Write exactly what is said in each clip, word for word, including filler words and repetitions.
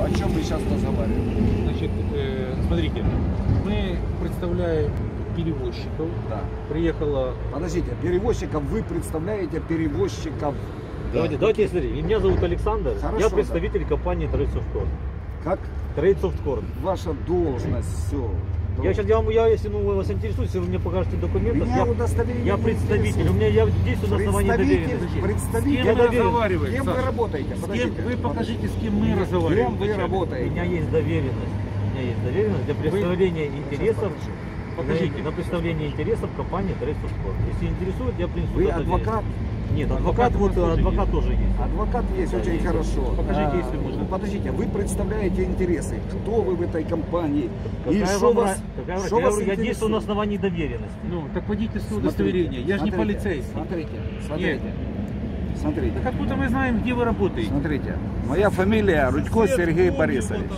о чем мы сейчас разговариваем? Значит, э, смотрите, мы представляем перевозчиков. Да. Приехала... Подождите, перевозчиков вы представляете перевозчиков? Да. Давайте, давайте, смотрите, меня зовут Александр, Хорошо, я представитель да. компании Trade Softcore. Как? Trade Softcore. Ваша должность, все. Я сейчас, я, я, если ну, вас интересует, если вы мне покажете документы, я, я представитель, у меня я действую на основании доверенности. Представитель, с кем вы разговариваете? С кем вы работаете? С Подождите. кем, вы покажите, с кем мы С разговариваем. кем вы У работаете? меня есть доверенность. У меня есть доверенность для представления Вы... интересов. Покажите. На представление интересов компании Trade Softcore. Если интересует, я принесу. Вы адвокат? Нет, адвокат, Адвокат вот тоже адвокат есть. тоже есть. Адвокат есть, Да, очень есть. хорошо. Покажите, А, если можно. Подождите, вы представляете интересы. Кто вы в этой компании? И Какая что вам вас, ра- какая- что я, вас говорю, я действую на интересует? основании доверенности. Ну, так водительское Смотрите, удостоверение. Я же не смотрите, полицейский. Смотрите, смотрите. Смотрите. Так откуда мы знаем, где вы работаете? Смотрите. Моя фамилия Рудько Сергей Борисович.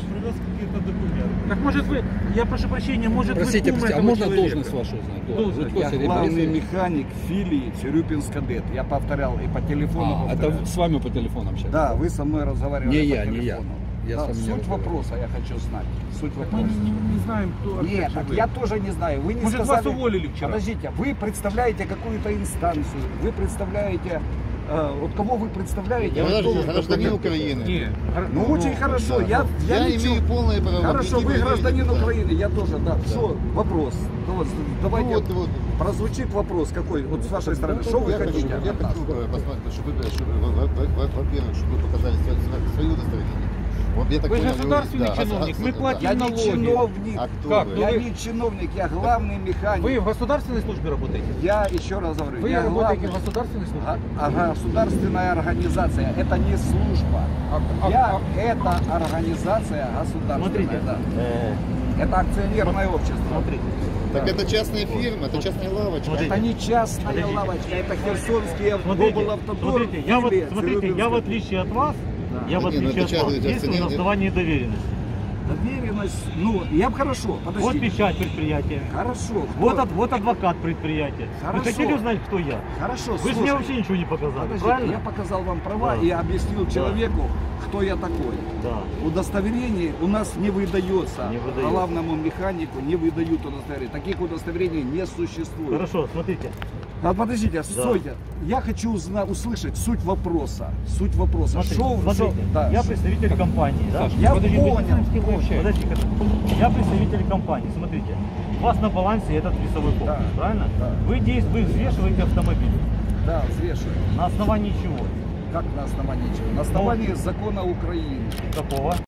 Так может вы, я прошу прощения, может Простите, вы кум простите, а этого можно человека? должность вашу узнать? Должность. Рудько Я Сергей главный Борисович. механик филии Цирюпинск-Кадет. Я повторял и по телефону А, повторял. это с вами по телефону общались? Да, вы со мной разговаривали Не по я, не я. телефону. Я Да, с вами не суть разговаривал. вопроса я хочу знать. Суть Так мы вопроса. не, не- не знаем, кто. Нет, кто так вы. я тоже не знаю. Вы не Может, сказали... вас уволили вчера? Подождите, вы представляете какую-то инстанцию, вы представляете... э, вот кого вы представляете? Я кто вы? гражданин Украины. Не, гра- Ну, очень хорошо. Да. Я, я, Я ничего- имею полное право. Хорошо, прийти вы проверить, гражданин да. Украины, я тоже, да. Что, вопрос? Ну, вот, давайте, Ну, вот, вот. прозвучит вопрос какой, вот с вашей стороны. Что вы я хочу, хотите? я от нас? хочу э, посмотреть, чтобы, вы, чтобы вы, во- во- во- во-первых, чтобы вы показали свое, свое удостоверение. Вот, я так Вы же понял, государственный да, чиновник, а- мы а- платим Я не налоги. чиновник. А кто Как? вы? Ну, Я вы- не чиновник, я главный механик. Вы в государственной службе работаете? Я еще раз говорю, Вы я работаете главный- в государственной службе? А, а государственная организация, это не служба. А- а- Я, а- это организация государственная, Смотрите, да. э, Это акционерное общество. смотрите. Так это частная фирма, это частная лавочка. Смотрите. Это не частная Подождите. лавочка, это Херсонский Смотрите, облавтодор. смотрите, я вот, или смотрите, я в Цирюльнск. отличие от вас, Да. я в Не, ну отличие это от вас частный- действую на частный- основании доверенности. Доверенность, ну, я бы хорошо, Вот подождите. печать предприятия. Хорошо. Вот, кто- ад- вот адвокат предприятия. Хорошо. Вы хотели узнать, кто я? Хорошо, Вы же мне слушай. вообще ничего не показали, Подождите, правильно? я показал вам права Да. и объяснил Да. человеку, кто я такой. Да. Удостоверение у нас не выдается. Не выдается. Главному механику не выдают удостоверения. Таких удостоверений не существует. Хорошо, смотрите. А подождите, стойте. Я хочу узна- услышать суть вопроса. Суть вопроса. Смотрите, Шо- смотрите, шо- да, я ш- представитель компании, да? Саш, Я подожди, понял, вы не знаем, с кем вы понял. общаетесь. Подождите, я представитель компании, смотрите. У вас на балансе этот весовой комплекс, Да, правильно? да. Вы, действ- вы взвешиваете автомобиль. Да, взвешиваю. На основании чего? Как на основании чего? На основании закона Украины. Какого?